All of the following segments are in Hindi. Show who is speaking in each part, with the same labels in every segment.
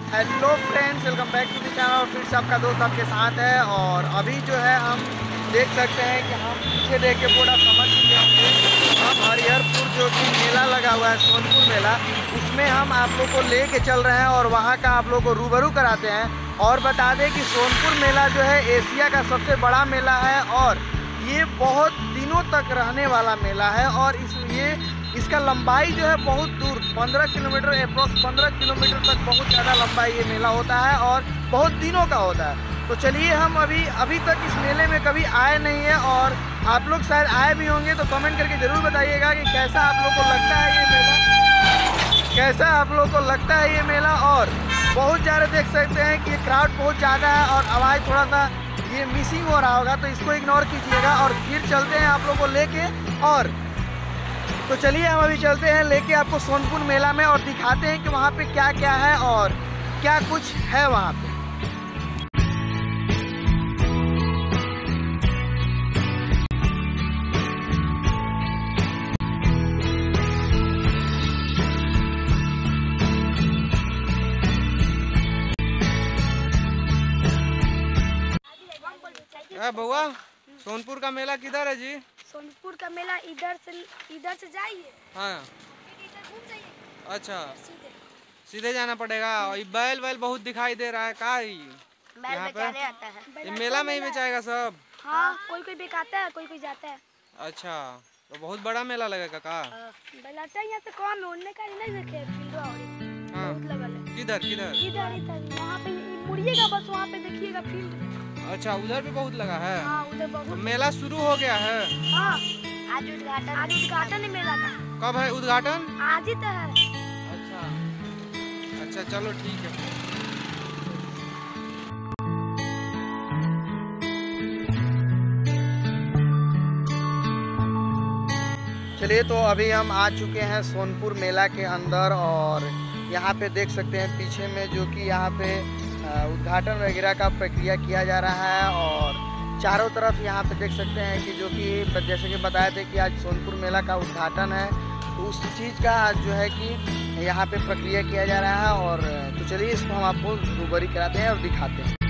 Speaker 1: Hello friends, welcome back to the channel. फिर से आपका दोस्त आपके साथ है। और अभी जो है हम देख सकते हैं कि हम पीछे देख के पूरा समझ चुके होंगे। हम हरिहरपुर जो कि मेला लगा हुआ है, सोनपुर मेला, उसमें हम आप लोग को ले के चल रहे हैं और वहाँ का आप लोग को रूबरू कराते हैं। और बता दें कि सोनपुर मेला जो है एशिया का सबसे बड़ा मेला है और ये बहुत दिनों तक रहने वाला मेला है। और इसका लंबाई जो है बहुत दूर 15 किलोमीटर, अप्रॉक्स 15 किलोमीटर तक बहुत ज़्यादा लंबाई ये मेला होता है और बहुत दिनों का होता है। तो चलिए, हम अभी तक इस मेले में कभी आए नहीं है और आप लोग शायद आए भी होंगे, तो कमेंट करके ज़रूर बताइएगा कि कैसा आप लोग को लगता है ये मेला, कैसा आप लोग को लगता है ये मेला। और बहुत ज़्यादा देख सकते हैं कि ये क्राउड बहुत ज़्यादा है और आवाज़ थोड़ा सा ये मिसिंग हो रहा होगा, तो इसको इग्नोर कीजिएगा। और फिर चलते हैं आप लोग को लेके। और तो चलिए, हम अभी चलते हैं लेके आपको सोनपुर मेला में और दिखाते हैं कि वहाँ पे क्या क्या है और क्या कुछ है वहाँ पे। बउआ, सोनपुर का मेला किधर है जी?
Speaker 2: सोनपुर का मेला इधर से जाइए।
Speaker 1: हाँ,
Speaker 2: इधर घूम जाइए।
Speaker 1: अच्छा,
Speaker 2: सीधे
Speaker 1: जाना पड़ेगा। और ये बैल बहुत दिखाई दे रहा है, का
Speaker 2: बैल बेचाने आता है।
Speaker 1: ये मेला में ही बेचाएगा सब?
Speaker 2: हाँ, कोई बेचाता है, कोई जाता है।
Speaker 1: अच्छा, तो बहुत बड़ा मेला लगेगा का?
Speaker 2: बेलाता यहाँ से कौन उड़ने का नहीं देखे, फील्ड बहुत लगल है।
Speaker 1: किधर
Speaker 2: वहाँ पे मुड़िएगा, बस वहाँ पे देखिएगा फील्ड।
Speaker 1: अच्छा, उधर भी बहुत लगा है।
Speaker 2: हाँ, उधर बहुत।
Speaker 1: मेला शुरू हो गया है?
Speaker 2: हाँ, आज उद्घाटन है मेला का।
Speaker 1: कब है उद्घाटन?
Speaker 2: आज ही तो है।
Speaker 1: अच्छा, चलो ठीक है। चलिए, तो अभी हम आ चुके हैं सोनपुर मेला के अंदर और यहाँ पे देख सकते हैं पीछे में जो कि यहाँ पे उद्घाटन वगैरह का प्रक्रिया किया जा रहा है। और चारों तरफ यहाँ पे देख सकते हैं कि जो कि जैसे कि बताए थे कि आज सोनपुर मेला का उद्घाटन है, तो उस चीज़ का आज जो है कि यहाँ पे प्रक्रिया किया जा रहा है। और तो चलिए, इसको हम आपको रूबरू कराते हैं और दिखाते हैं।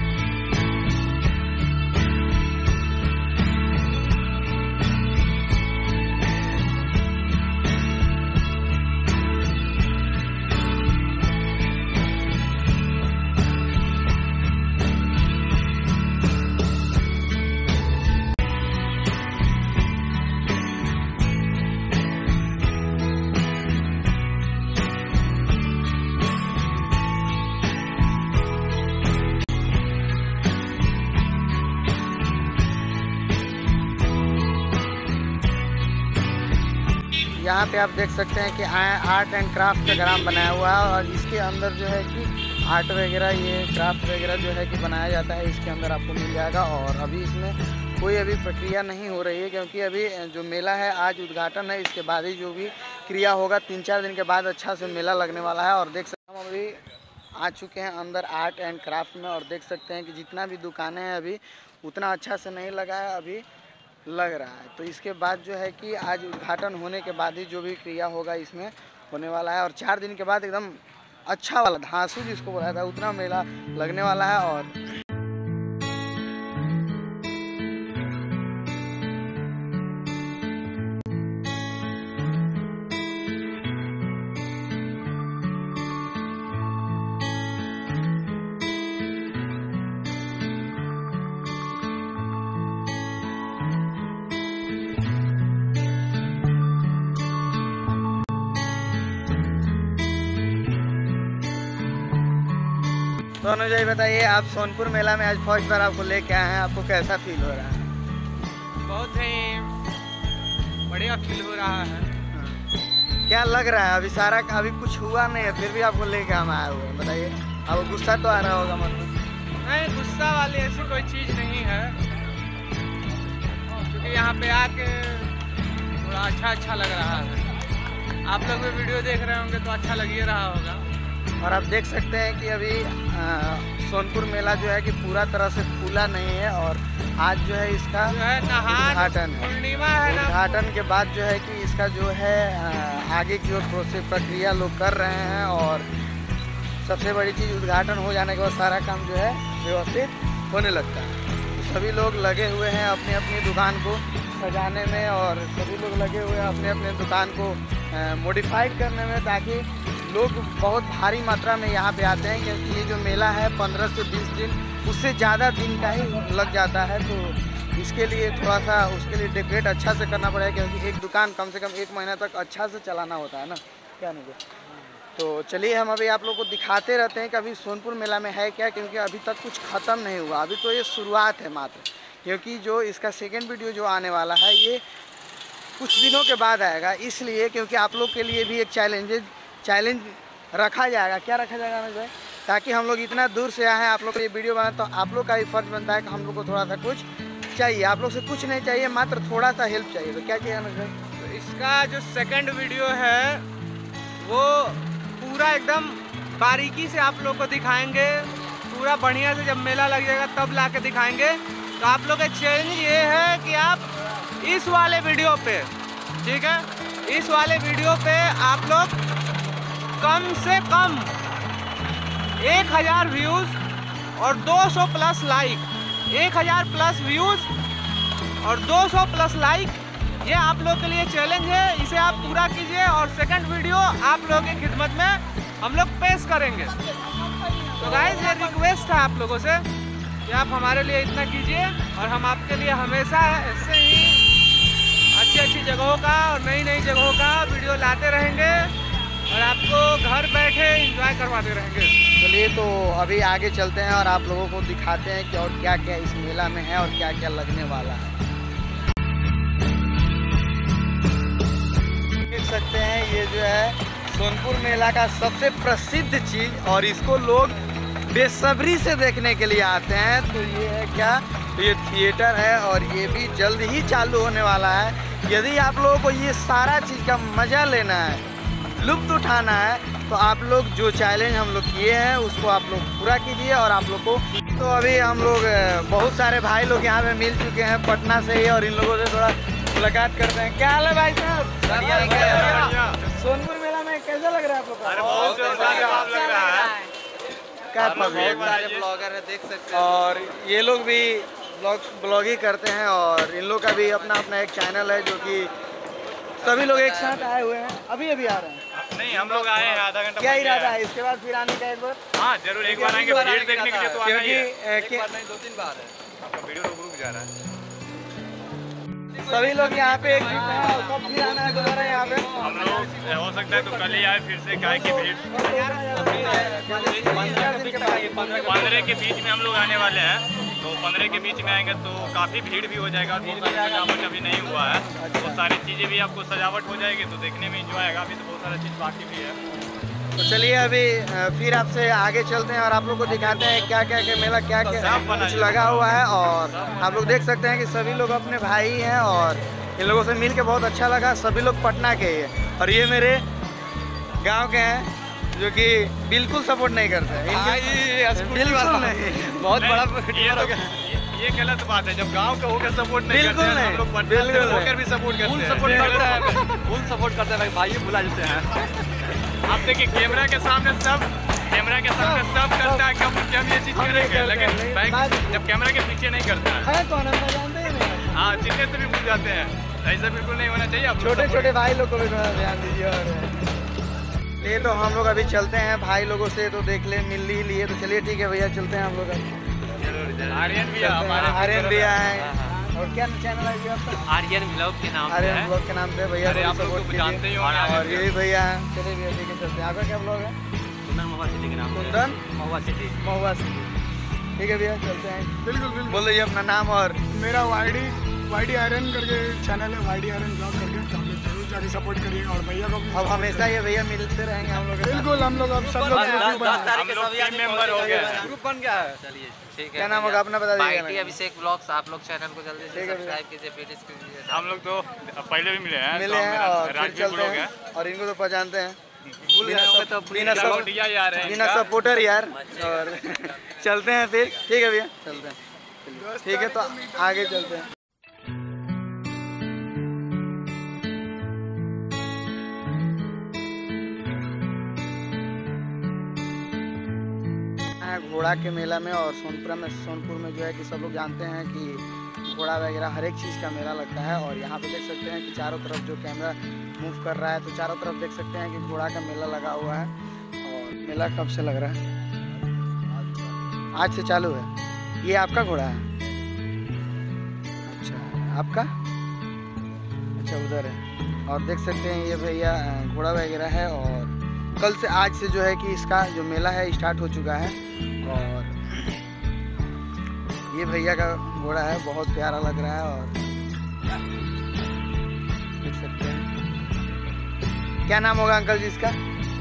Speaker 1: यहाँ पे आप देख सकते हैं कि आर्ट एंड क्राफ्ट का ग्राम बनाया हुआ है और इसके अंदर जो है कि आर्ट वगैरह, ये क्राफ्ट वगैरह जो है कि बनाया जाता है, इसके अंदर आपको मिल जाएगा। और अभी इसमें कोई अभी प्रक्रिया नहीं हो रही है क्योंकि अभी जो मेला है आज उद्घाटन है, इसके बाद ही जो भी क्रिया होगा 3-4 दिन के बाद अच्छा से मेला लगने वाला है। और देख सकते हैं हम अभी आ चुके हैं अंदर आर्ट एंड क्राफ्ट में और देख सकते हैं कि जितना भी दुकानें हैं अभी उतना अच्छा से नहीं लगा है, अभी लग रहा है। तो इसके बाद जो है कि आज उद्घाटन होने के बाद ही जो भी क्रिया होगा इसमें होने वाला है। और 4 दिन के बाद एकदम अच्छा वाला धांसू जिसको बोला था उतना मेला लगने वाला है। और तो अनुजय, बताइए, आप सोनपुर मेला में आज फर्स्ट बार आपको लेके आए हैं, आपको कैसा फील हो रहा है?
Speaker 3: बहुत ही बढ़िया फील हो रहा है।
Speaker 1: क्या लग रहा है? अभी कुछ हुआ नहीं है, फिर भी आपको लेके हम आए हुए हैं। बताइए, आपको गुस्सा तो आ रहा होगा मन में?
Speaker 3: नहीं, गुस्सा वाली ऐसी कोई चीज़ नहीं है, क्योंकि यहाँ पे आके थोड़ा अच्छा लग रहा है। आप लोग भी वीडियो देख रहे होंगे तो अच्छा लग ही रहा होगा।
Speaker 1: और आप देख सकते हैं कि अभी सोनपुर मेला जो है कि पूरा तरह से खुला नहीं है और आज जो है इसका उद्घाटन है। उद्घाटन के बाद जो है कि इसका जो है आगे की ओर प्रक्रिया लोग कर रहे हैं और सबसे बड़ी चीज़ उद्घाटन हो जाने के बाद सारा काम जो है व्यवस्थित होने लगता है। तो सभी लोग लगे हुए हैं अपनी अपनी दुकान को सजाने में, और सभी लोग लगे हुए हैं अपने अपने दुकान को मॉडिफाइड करने में, ताकि लोग बहुत भारी मात्रा में यहाँ पे आते हैं, क्योंकि ये जो मेला है 15 से 20 दिन, उससे ज़्यादा दिन का ही लग जाता है। तो इसके लिए थोड़ा सा उसके लिए डेकोरेट अच्छा से करना पड़ेगा, क्योंकि एक दुकान कम से कम 1 महीना तक अच्छा से चलाना होता है ना, क्या नहीं। तो चलिए हम अभी आप लोग को दिखाते रहते हैं कि अभी सोनपुर मेला में है क्या, क्योंकि अभी तक कुछ ख़त्म नहीं हुआ, अभी तो ये शुरुआत है मात्र। क्योंकि जो इसका सेकेंड वीडियो जो आने वाला है ये कुछ दिनों के बाद आएगा, इसलिए क्योंकि आप लोग के लिए भी एक चैलेंज रखा जाएगा। क्या रखा जाएगा हमें भाई? ताकि हम लोग इतना दूर से आए हैं आप लोग के लिए वीडियो बनाए, तो आप लोग का भी फर्ज बनता है कि हम लोग को थोड़ा सा कुछ चाहिए। आप लोग से कुछ नहीं चाहिए, मात्र थोड़ा सा हेल्प चाहिए। तो क्या चाहिए हमें भाई?
Speaker 3: तो इसका जो सेकंड वीडियो है वो पूरा एकदम बारीकी से आप लोग को दिखाएंगे, पूरा बढ़िया से। जब मेला लग जाएगा तब ला के दिखाएंगे। तो आप लोग का चैलेंज ये है कि आप इस वाले वीडियो पे, ठीक है, इस वाले वीडियो पे आप लोग कम से कम 1000 व्यूज़ और 200 प्लस लाइक, 1000 प्लस व्यूज़ और 200 प्लस लाइक, ये आप लोग के लिए चैलेंज है। इसे आप पूरा कीजिए और सेकंड वीडियो आप लोगों की खिदमत में हम लोग पेश करेंगे। तो गाइस ये रिक्वेस्ट है आप लोगों से कि आप हमारे लिए इतना कीजिए, और हम आपके लिए हमेशा ऐसे ही अच्छी जगहों का और नई जगहों का वीडियो लाते रहेंगे और आपको घर बैठे एंजॉय करवाते रहेंगे।
Speaker 1: चलिए तो अभी आगे चलते हैं और आप लोगों को दिखाते हैं कि और क्या क्या इस मेला में है और क्या क्या लगने वाला है। देख सकते हैं ये जो है सोनपुर मेला का सबसे प्रसिद्ध चीज़, और इसको लोग बेसब्री से देखने के लिए आते हैं। तो ये है क्या? ये थिएटर है, और ये भी जल्द ही चालू होने वाला है। यदि आप लोगों को ये सारा चीज़ का मज़ा लेना है, लुत्फ़ उठाना है, तो आप लोग जो चैलेंज हम लोग किए हैं उसको आप लोग पूरा कीजिए। और आप लोग को तो अभी हम लोग बहुत सारे भाई लोग यहाँ पे मिल चुके हैं पटना से ही, और इन लोगों से थोड़ा मुलाकात करते हैं। क्या हाल है भाई साहब? सोनपुर मेला में कैसा लग रहा है आप लोग? क्या
Speaker 3: ब्लॉगर है, देख सकते हैं।
Speaker 1: और ये लोग भी ब्लॉगिंग करते हैं, और इन लोग का भी अपना एक चैनल है, जो कि सभी लोग एक साथ आए हुए हैं। अभी आ रहे हैं?
Speaker 4: नहीं, हम लोग आए हैं आधा घंटा।
Speaker 1: क्या इरादा है इसके बाद फिर आने का? एक बार
Speaker 4: हाँ जरूर, एक बार आएंगे। भीड़ देखने के लिए तो आना ही है।
Speaker 1: क्योंकि
Speaker 4: 2-3 बार है। आपका वीडियो रुक जा रहा है।
Speaker 1: सभी लोग यहाँ पे एक जुट हैं, और कब फिर आना है दोबारा यहाँ पे?
Speaker 4: हम लोग हो सकता है तो कल ही आए फिर से, क्या है कि भीड़ 15 के बीच में हम लोग आने वाले हैं। तो 15 के बीच में आएंगे तो काफ़ी भीड़ भी हो जाएगा, और बहुत सारी सजावट अभी नहीं हुआ है। तो सारी चीज़ें भी आपको सजावट हो जाएगी, तो देखने में इंजॉय आएगा। अभी तो बहुत सारी चीज़ बाकी भी है।
Speaker 1: तो चलिए अभी फिर आपसे आगे चलते हैं और आप लोग को दिखाते हैं क्या क्या मेला क्या क्या कुछ लगा हुआ है। और आप लोग देख सकते हैं कि सभी लोग अपने भाई हैं, और इन लोगों से मिल के बहुत अच्छा लगा। सभी लोग पटना के ही हैं, और ये मेरे गांव के हैं, जो कि बिल्कुल सपोर्ट नहीं करते हैं। बिल्कुल नहीं,
Speaker 4: बहुत बड़ा ये गलत बात है। जब गांव का होकर सपोर्ट नहीं करते हैं, हम लोग पटना से होकर भी सपोर्ट करते हैं।
Speaker 3: फुल सपोर्ट करते हैं भाई, बुला देते हैं।
Speaker 4: आप देखिए कैमरा के सामने सब करता है, कब ये चीज़ करेंगे, लेकिन जब कैमरा के पीछे नहीं करता है
Speaker 1: कौन हम जानते ही नहीं।
Speaker 4: हाँ, चिन्ह से भी भूल जाते हैं। ऐसा बिल्कुल नहीं होना चाहिए। आप
Speaker 1: छोटे भाई लोग को भी थोड़ा ध्यान दीजिए। और ये तो हम लोग अभी चलते हैं भाई लोगों से, तो देख ले मिल ही लिए। तो चलिए ठीक है भैया, चलते हैं हम लोग।
Speaker 4: आर्यन भी है,
Speaker 1: आर्यन भी है। और क्या चैनल है आपका?
Speaker 3: आर्यन ब्लॉग के नाम
Speaker 1: आर्यन ब्लॉग के नाम से भैया
Speaker 4: आप लोग तो जानते ही होंगे।
Speaker 1: और ये भी भैया हैं। चलिए भैया ठीक है, चलते हैं। आपका क्या ब्लॉग है?
Speaker 3: कुंदन महुआ सिटी के नाम।
Speaker 1: कुंदन
Speaker 3: महुआ सिटी।
Speaker 1: ठीक है भैया, चलते हैं।
Speaker 5: बिल्कुल
Speaker 1: बोल दीजिए अपना नाम। और
Speaker 5: मेरा वाईडी आयरन करके चैनल है, वाईडी आयरन ब्लॉग करके, तो आप लोग जरूर जाके सपोर्ट करिए। और भैया को भी
Speaker 1: अब हमेशा ये भैया मिलते रहेंगे हम लोग।
Speaker 5: बिल्कुल, हम लोग अब सब लोग
Speaker 4: मेंबर हो गए,
Speaker 3: ग्रुप बन गया है। चलिए ठीक है।
Speaker 1: क्या नाम होगा अपना बता दीजिएगा।
Speaker 3: बाइटी अभिषेक ब्लॉग्स, आप लोग चैनल को जल्दी से सब्सक्राइब कीजिए, वीडियो कीजिए।
Speaker 4: हम लोग तो पहले भी मिले हैं।
Speaker 1: और फिर
Speaker 4: राजवीर
Speaker 1: चलते
Speaker 4: ब्लॉग
Speaker 1: हैं।
Speaker 4: है।
Speaker 1: और इनको तो पहचानते हैं,
Speaker 4: बिना
Speaker 1: सपोर्टर यार। और चलते हैं फिर, ठीक है भैया, चलते हैं। ठीक है, तो आगे चलते हैं। घोड़ा के मेला में और सोनपुर में जो है कि सब लोग जानते हैं कि घोड़ा वगैरह हर एक चीज़ का मेला लगता है। और यहाँ पे देख सकते हैं कि चारों तरफ जो कैमरा मूव कर रहा है तो चारों तरफ देख सकते हैं कि घोड़ा का मेला लगा हुआ है। और मेला कब से लग रहा है? आज से चालू है। ये आपका घोड़ा है? अच्छा, आपका? अच्छा, उधर है। और देख सकते हैं ये भैया घोड़ा वगैरह है। और कल से आज से जो है कि इसका जो मेला है स्टार्ट हो चुका है। और ये भैया का घोड़ा है, बहुत प्यारा लग रहा है। और देख सकते हैं, क्या नाम होगा अंकल जी इसका?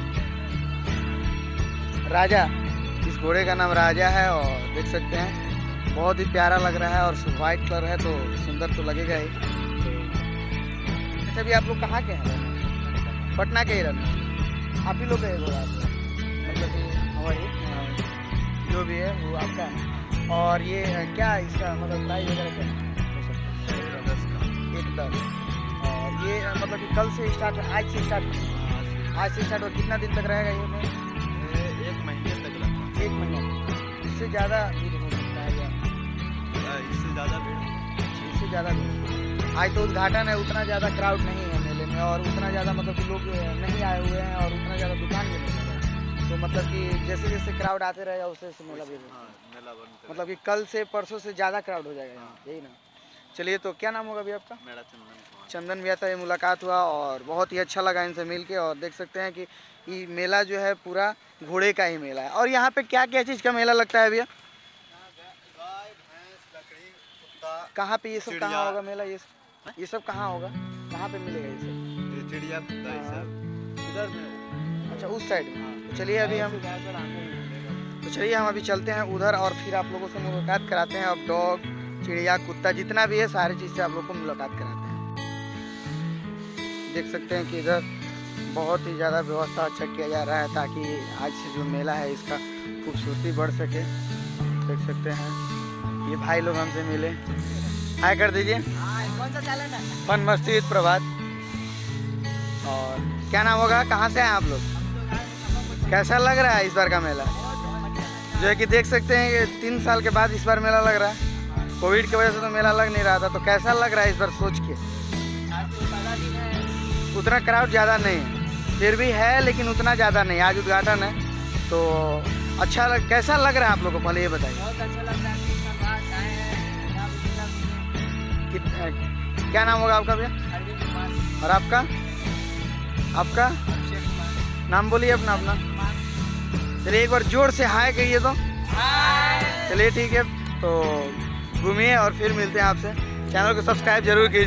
Speaker 1: राजा। इस घोड़े का नाम राजा है। और देख सकते हैं बहुत ही प्यारा लग रहा है और वाइट कलर है तो सुंदर तो लगेगा ही। अच्छा, भी आप लोग कहाँ के हैं? पटना के ही रहने वाले? आप ही लोग है घोड़ा? मतलब कि वही जो भी है वो आपका है। और ये क्या इसका मतलब प्राइस वगैरह क्या हो सकता है? 10 का 1-10। और ये मतलब कि कल से स्टार्ट, आज से स्टार्ट और कितना दिन तक रहेगा ये?
Speaker 6: 1 महीने तक लगता है।
Speaker 1: 1 महीना तक। इससे ज़्यादा भीड़ हो सकता है क्या?
Speaker 6: इससे ज़्यादा भीड़।
Speaker 1: इससे ज़्यादा भीड़। आज तो उद्घाटन है, उतना ज़्यादा क्राउड नहीं है मेले में और उतना ज़्यादा मतलब कि लोग नहीं आए हुए हैं और उतना ज़्यादा दुकान भी नहीं लगा है। तो मतलब कि जैसे जैसे क्राउड आते रहेगा उससे मेला भी
Speaker 6: मेला बंद
Speaker 1: मतलब कि कल से परसों से ज़्यादा क्राउड हो जाएगा यहाँ, यही ना? चलिए, तो क्या नाम होगा भैया आपका?
Speaker 6: मेरा चंदन।
Speaker 1: चंदन भैया से मुलाकात हुआ और बहुत ही अच्छा लगा इनसे मिल के। और देख सकते हैं कि ये मेला जो है पूरा घोड़े का ही मेला है। और यहाँ पे क्या क्या चीज़ का मेला लगता है भैया?
Speaker 6: गाय, भैंस, बकरी, कुत्ता।
Speaker 1: कहाँ पे ये सब कहाँ होगा मेला? ये सब कहाँ होगा? कहाँ पे मिलेगा ये सब?
Speaker 6: ये चिड़िया, कुत्ता, ये सब
Speaker 1: उधर में। अच्छा, उस साइड में। तो चलिए अभी चलते हैं उधर और फिर आप लोगों से मुलाकात कराते हैं। अब डॉग, चिड़िया, कुत्ता जितना भी है सारी चीज़ से आप लोग को मुलाकात कराते हैं। देख सकते हैं कि इधर बहुत ही ज़्यादा व्यवस्था अच्छा किया जा रहा है ताकि आज से जो मेला है इसका खूबसूरती बढ़ सके। देख सकते हैं ये भाई लोग हमसे मिले, हाय कर दीजिए।
Speaker 2: कौन सा चैनल है?
Speaker 1: फन मस्ती विद प्रभात। और क्या नाम होगा? कहाँ से हैं आप लोग? कैसा लग रहा है इस बार का मेला? जो है कि देख सकते हैं कि 3 साल के बाद इस बार मेला लग रहा है। कोविड की वजह से तो मेला लग नहीं रहा था, तो कैसा लग रहा है इस बार सोच के? उतना क्राउड ज़्यादा नहीं है, फिर भी है लेकिन उतना ज़्यादा नहीं। आज उद्घाटन है तो अच्छा कैसा लग रहा है आप लोग को पहले ये बताइए?
Speaker 2: बहुत अच्छा लग रहा है।
Speaker 1: क्या नाम होगा आपका भैया? और आपका? नाम बोलिए अपना। चलिए एक बार जोर से हाय कहिए तो। चलिए ठीक है, तो घूमिए और फिर मिलते हैं आपसे। चैनल को सब्सक्राइब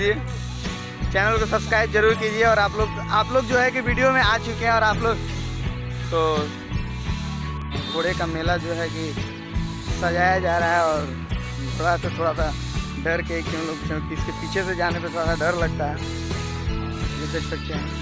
Speaker 1: जरूर कीजिए। और आप लोग जो है कि वीडियो में आ चुके हैं और आप लोग तो घोड़े का मेला जो है कि सजाया जा रहा है। और थोड़ा सा डर के कि हम लोग इसके पीछे से जाने पे थोड़ा सा डर लगता है। ये देख सकते हैं।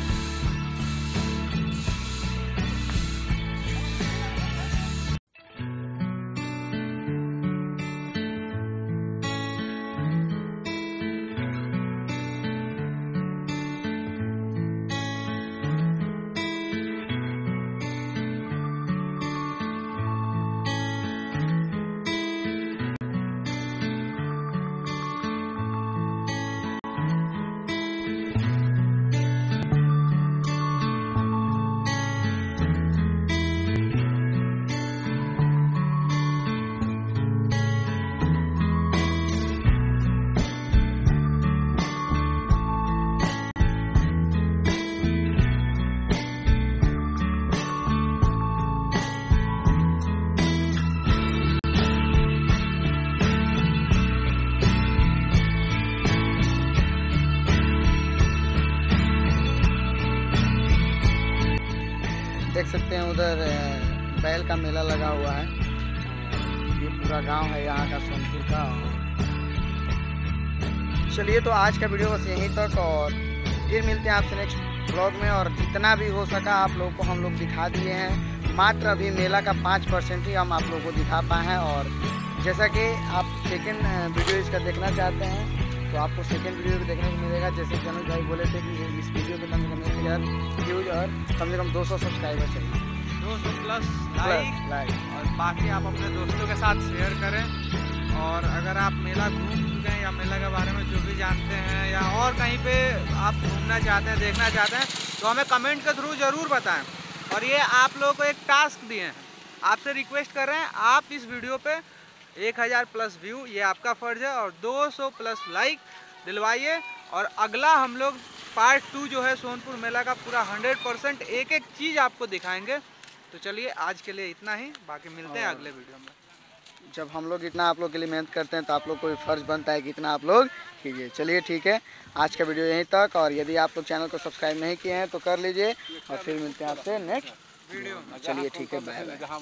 Speaker 1: देख सकते हैं उधर बैल का मेला लगा हुआ है। ये पूरा गांव है यहाँ का, सोनपुर का। चलिए, तो आज का वीडियो बस यहीं तक और फिर मिलते हैं आपसे नेक्स्ट ब्लॉग में। और जितना भी हो सका आप लोगों को हम लोग दिखा दिए हैं। मात्र अभी मेला का 5% ही हम आप लोगों को दिखा पाए हैं। और जैसा कि आप सेकेंड वीडियो इसका देखना चाहते हैं तो आपको सेकेंड वीडियो भी देखने को मिलेगा। जैसे जनोज भाई बोले थे कि इस वीडियो पे कम से कम 1000 व्यूज और कम से कम 200 सब्सक्राइबर चाहिए।
Speaker 3: 200 प्लस लाइक, और बाकी आप अपने दोस्तों के साथ शेयर करें। और अगर आप मेला घूम चुके हैं या मेला के बारे में जो भी जानते हैं या और कहीं पे आप घूमना चाहते हैं, देखना चाहते हैं, तो हमें कमेंट के थ्रू ज़रूर बताएं। और ये आप लोगों को एक टास्क दिए हैं, आपसे रिक्वेस्ट कर रहे हैं, आप इस वीडियो पे 1000 प्लस व्यू, ये आपका फ़र्ज़ है, और 200 प्लस लाइक दिलवाइए। और अगला हम लोग पार्ट 2 जो है सोनपुर मेला का पूरा 100% एक एक चीज़ आपको दिखाएंगे। तो चलिए आज के लिए इतना ही, बाकी मिलते हैं अगले वीडियो में।
Speaker 1: जब हम लोग इतना आप लोग के लिए मेहनत करते हैं तो आप लोग को भी फ़र्ज़ बनता है कि इतना आप लोग कीजिए। चलिए ठीक है, आज का वीडियो यहीं तक, और यदि आप लोग चैनल को सब्सक्राइब नहीं किए हैं तो कर लीजिए, और फिर मिलते हैं आपसे नेक्स्ट वीडियो में। चलिए ठीक है, बाय बाय।